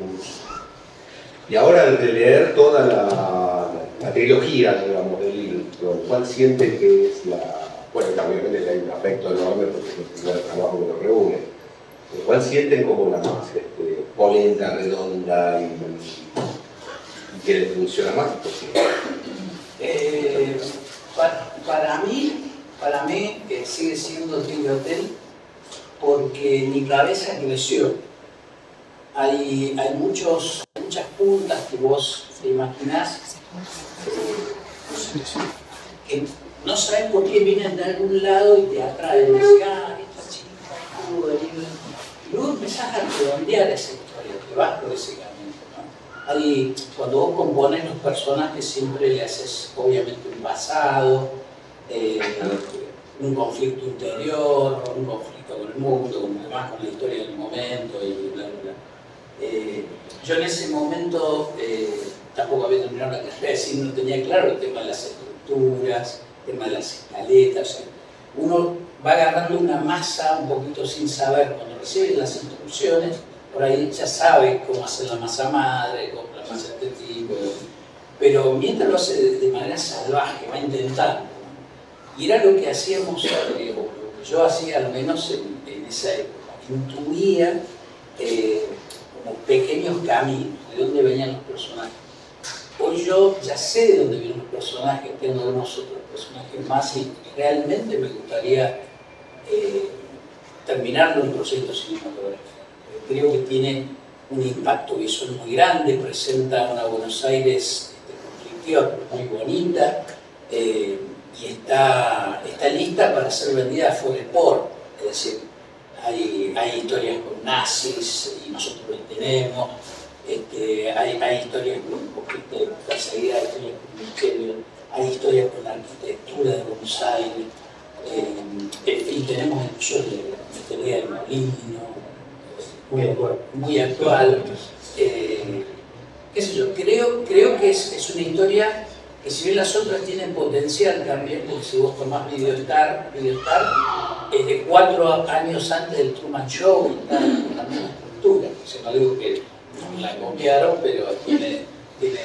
Y ahora al releer toda la, la trilogía, digamos, del libro, ¿cuál siente que es la...? Bueno, obviamente hay un afecto enorme porque es el primer trabajo que nos reúne. ¿Cuál sienten como la más este, polenta, redonda y, y que le funciona más? Eh, para, para mí, para mí eh, sigue siendo Tigre Hotel porque mi cabeza creció. Hay, hay muchos, muchas puntas que vos te imaginás que no sabes por qué vienen de algún lado y te atraen. Y decís, ah, esta chica cruda. Y luego empezás a redondear esa historia, te vas por ese camino, ¿no? Hay, cuando vos compones los personajes siempre le haces obviamente un pasado, eh, un conflicto interior, un conflicto con el mundo, con, además con la historia del momento y bla, bla, bla. Eh, yo en ese momento eh, tampoco había terminado la carrera, decir, no tenía claro el tema de las estructuras, el tema de las escaletas. O sea, uno va agarrando una masa un poquito sin saber, cuando recibe las instrucciones, por ahí ya sabe cómo hacer la masa madre, cómo la masa de este tipo, pero mientras lo hace de, de manera salvaje, va intentando, ¿no? Y era lo que hacíamos, eh, o lo que yo hacía al menos en, en esa época, intuía eh, como pequeños caminos de dónde venían los personajes. Hoy yo ya sé de dónde vienen los personajes, tengo algunos otros personajes más y realmente me gustaría eh, terminarlo en un proyecto cinematográfico. Creo que tiene un impacto visual muy grande, presenta una Buenos Aires este, conflictiva, muy bonita, eh, y está, está lista para ser vendida a Foresport. Es decir, hay, hay historias con nazis y nosotros lo tenemos. Este, hay, hay historias con conflicto de perseguida, hay historias con misterio, hay historias con la arquitectura de Buenos Aires, eh, en fin, tenemos el museo de la mistería del Molino, muy actual, muy actual. Eh, qué sé yo, creo, creo que es, es una historia que si bien las otras tienen potencial también, porque si vos tomás Videostar, Videostar es de cuatro años antes del Truman Show y está con la misma estructura, o sea, no digo que la copiaron, pero tiene, tiene,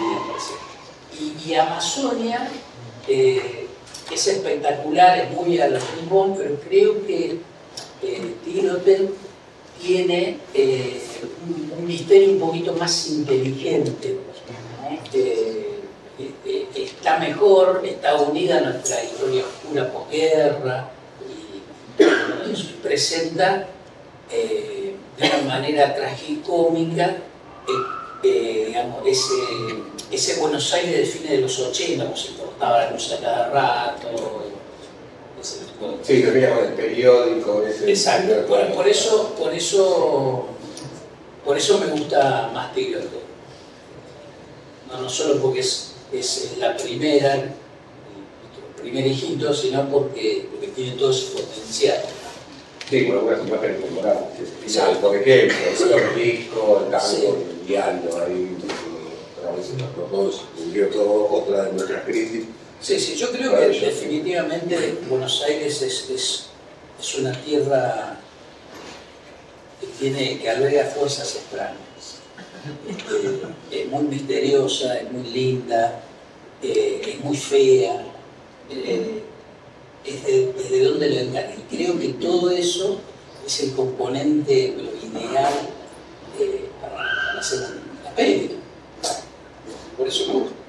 tiene y, y Amazonia eh, es espectacular, es muy a la Rimbón, pero creo que eh, Tigre Hotel tiene eh, un, un misterio un poquito más inteligente, ¿no? eh, eh, está mejor, está unida a nuestra historia oscura posguerra y eh, presenta eh, de una manera tragicómica eh, eh, digamos, ese, ese Buenos Aires de fines de los ochenta, como se cortaba la luz a cada rato. Ese tipo de... Sí, que venía con el periódico. Ese exacto, por, por, eso, por, eso, por eso me gusta más Tigre Hotel. No, no solo porque es, es la primera, el primer hijito, sino porque, porque tiene todo ese potencial. Sí, con algunas imágenes memorables. Final, por ejemplo, el disco, el tango, sí. El diario, ahí, a veces los dos, yo todo otra de nuestras crisis. Sí, sí, yo creo que definitivamente Buenos Aires es, es, es una tierra que tiene, que alberga fuerzas extrañas. Este, es muy misteriosa, es muy linda, eh, es muy fea. Eh, es de, desde dónde lo encarga. Y creo que todo eso es el componente lo ideal eh, para, para hacer la peli. Por eso me gusta.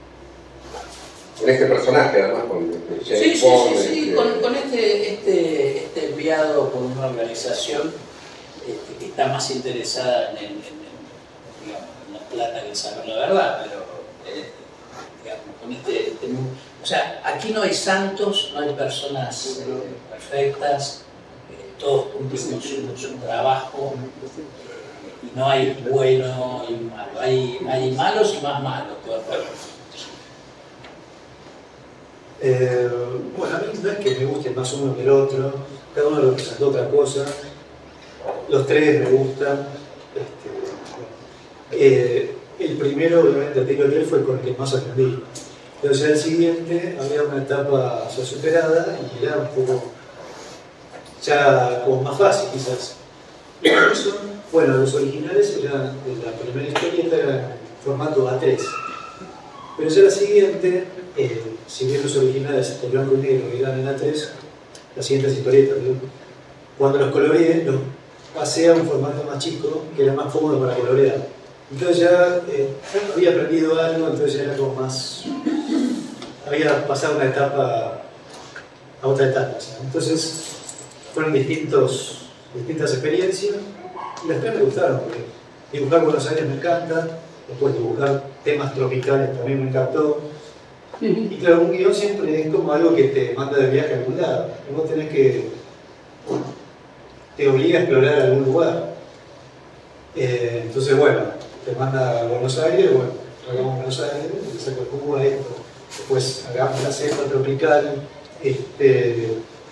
Con este personaje, además, con este sí, sí, Bond, sí, sí, este... Con, con este, este, este enviado por una organización este, que está más interesada en, en, en, digamos, en la plata que en saber la verdad, pero eh, digamos, con este, este o sea, aquí no hay santos, no hay personas eh, perfectas, eh, todos cumplen con su, su trabajo, eh, y no hay bueno y malo, hay, hay malos y más malos, todos perfectos. Eh, bueno, a mí no es que me guste más uno que el otro, cada uno representa otra cosa, los tres me gustan. Este, eh, el primero, obviamente, el Tigre Hotel fue con el que más aprendí. Pero ya el siguiente había una etapa ya superada y era un poco ya como más fácil quizás. Y por eso, bueno, los originales eran, la primera historieta era en formato A tres. Pero ya la siguiente, eh, si bien los originales de blanco y negro eran en A tres, las siguientes historietas, ¿no? Cuando los coloreé, los, pasé a un formato más chico, que era más cómodo para colorear. Entonces ya eh, había aprendido algo, entonces ya era como más... había pasado una etapa a otra etapa. ¿Sí? Entonces fueron distintos, distintas experiencias y las tres me gustaron, porque dibujar Buenos Aires me encanta, después dibujar temas tropicales también me encantó. Y claro, un guión siempre es como algo que te manda de viaje a algún lado. Y vos tenés que... te obliga a explorar algún lugar. Eh, entonces, bueno, te manda a Buenos Aires, bueno, hagamos Buenos Aires, le saco el jugo a esto. Después hagamos la selva tropical, este,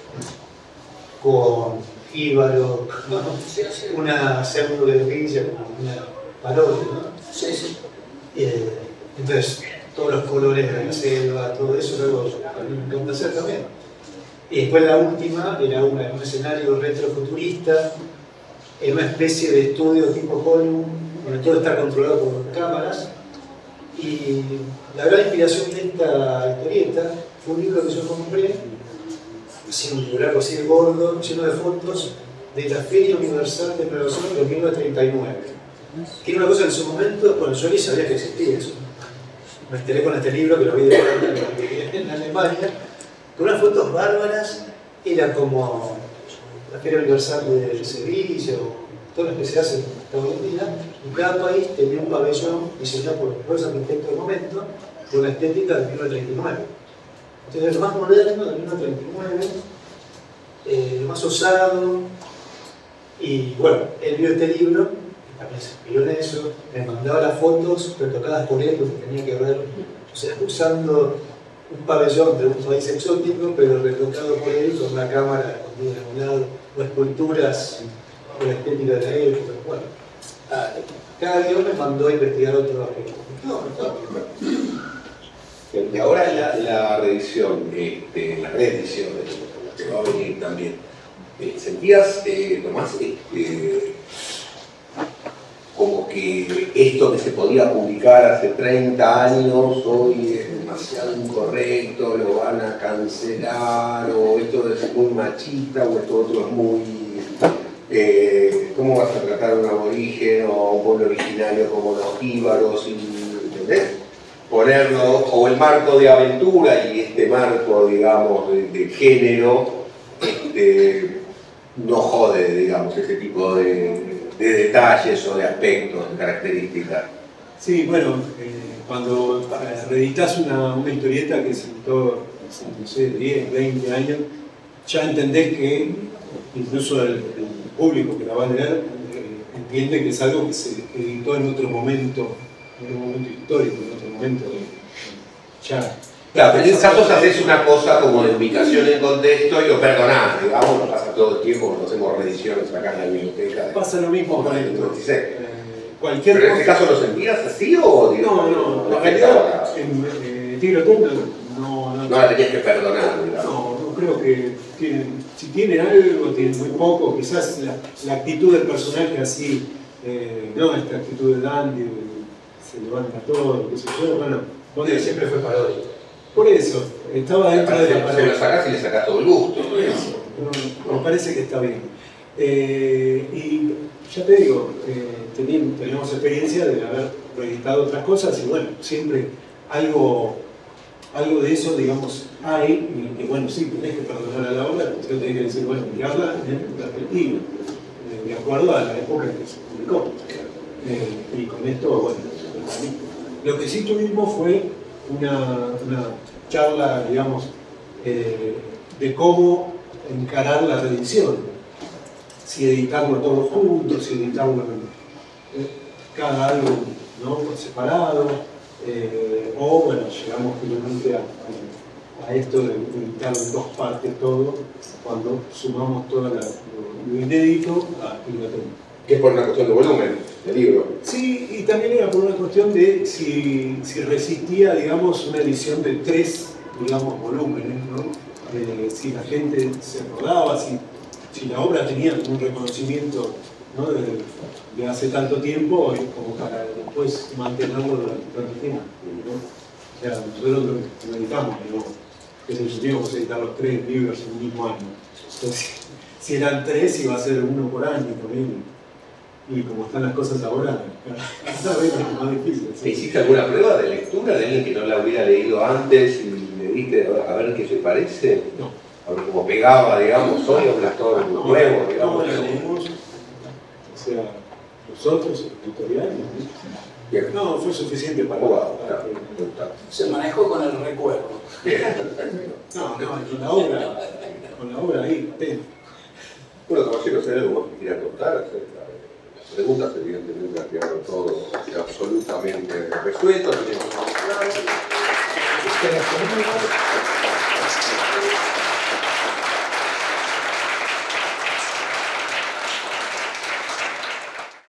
con jíbaro, ¿no? Una pseudo-provincia, como una parodia, ¿no? Sí, sí. Eh, entonces, todos los colores de la selva, todo eso, luego a mí me encanta hacer también. Y después la última era una, un escenario retrofuturista, en una especie de estudio tipo Hollywood, donde todo está controlado por cámaras. Y la gran inspiración de esta historieta fue un libro que yo compré, así un libraco así de gordo, lleno de fotos, de la Feria Universal de Nueva York de mil novecientos treinta y nueve. Que era una cosa que en su momento, bueno, yo ni sabía que existía eso. Me enteré con este libro que lo vi de en Alemania, con unas fotos bárbaras. Era como la Feria Universal de Sevilla o todo lo que se hace en Argentina, y cada país tenía un pabellón diseñado por los arquitectos del momento con la estética de mil novecientos treinta y nueve. Entonces, el más moderno de mil novecientos treinta y nueve, eh, el más osado, y bueno, él vio este libro, también se inspiró en eso, me mandaba las fotos retocadas por él, porque tenía que ver, o sea, usando un pabellón de un país exótico, pero retocado por él con una cámara escondida en un lado, o esculturas con la estética de la época. Bueno, cada día me mandó a investigar otro aspecto. No, no. Y ahora la, la reedición, este, la reedición que va a venir también, eh, ¿sentías, eh, Tomás, este, como que esto que se podía publicar hace treinta años hoy es demasiado incorrecto, lo van a cancelar, o esto es muy machista, o esto otro es muy... Eh, ¿Cómo vas a tratar a un aborigen o a un pueblo originario como los jíbaros? ¿Entendés? Ponerlo, o el marco de aventura y este marco, digamos, de, de género, este, no jode, digamos, ese tipo de, de detalles o de aspectos, de características. Sí, bueno, eh, cuando reeditas una, una historieta que se editó hace, no sé, diez, veinte años, ya entendés que incluso el, el público que la va a leer eh, entiende que es algo que se editó en otro momento, en un momento histórico, en otro momento de, ya. Claro, pero en esas cosas haces una cosa como de ubicación en contexto y lo perdonás, digamos, nos pasa todo el tiempo cuando hacemos reediciones acá en la biblioteca. De, pasa lo mismo con esto. veintiséis. Eh, cualquier ¿Pero en cosa... este caso lo sentías así o digamos, no, no, no en realidad en eh, Tigre Otoño no, no, no la tenías que perdonar, digamos? No, no creo que tiene, si tienen algo, tienen muy poco, quizás la, la actitud del personaje así, eh, no esta actitud de dandy, se levanta todo, qué sé yo, bueno, Porque siempre fue paródico. por eso, estaba dentro de la Se lo parodia. sacás y le sacás todo el gusto. Por eso, no, me parece que está bien. Eh, y ya te digo, eh, teníamos, teníamos experiencia de haber reeditado otras cosas y bueno, siempre algo, algo de eso, digamos, hay, y que bueno, sí, tenés que perdonar a la obra, pero tenés que decir, bueno, mirarla en perspectiva, eh, de acuerdo a la época en que se publicó. Eh, y con esto, bueno, lo que sí tuvimos fue una, una charla, digamos, eh, de cómo encarar la reedición. Si editarlo todo junto, si editarlo en eh, cada álbum, ¿no?, por separado, eh, o bueno, llegamos finalmente a, a esto de editar en dos partes todo, cuando sumamos todo la, lo, lo inédito a Inglaterra. Que es por una cuestión de volumen del libro. Sí, y también era por una cuestión de si, si resistía, digamos, una edición de tres, digamos, volúmenes, ¿no? Eh, si la gente se acordaba, si, si la obra tenía un reconocimiento, ¿no?, de, de hace tanto tiempo, como para después mantenerlo durante tanto tiempo, ¿no? O sea, nosotros lo editamos, ¿no? Que se teníamos que editar los tres libros en un mismo año. Entonces, si eran tres iba a ser uno por año también. Y como están las cosas ahora, cada vez es más difícil. ¿Te hiciste alguna prueba de lectura de alguien que no la hubiera leído antes y le diste a ver qué se parece? No. A ver cómo pegaba, digamos, hoy o un actor nuevo, digamos. No, la leímos, o sea, nosotros, el tutorial, Bien. no, fue suficiente para... Wow, para claro. que- Se manejó con el recuerdo. Bien. No, no, con la obra, con la obra ahí, apenas. Bueno, caballeros, ¿hay algo más que quieran contar acerca de las preguntas? Evidentemente ha quedado todo absolutamente resuelto. Tenemos un aplauso.